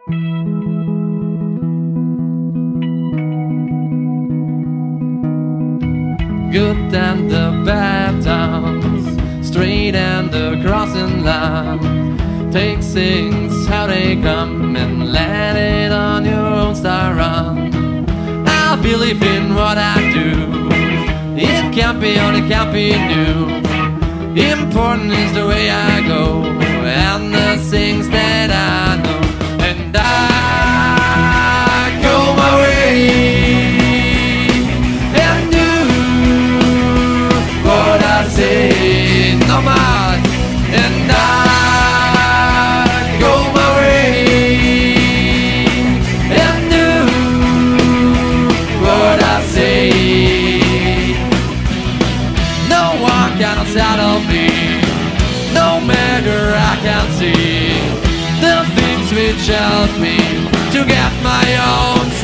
Good and the bad times, straight and the crossing line. Take things how they come and let it on your own start run. I believe in what I do. It can't be old, it can't be new. Important is the way I go and the things that I know. And I go my way and do what I say, no matter. And I go my way and do what I say. No one can settle me, no matter I can see the things which help me to get my own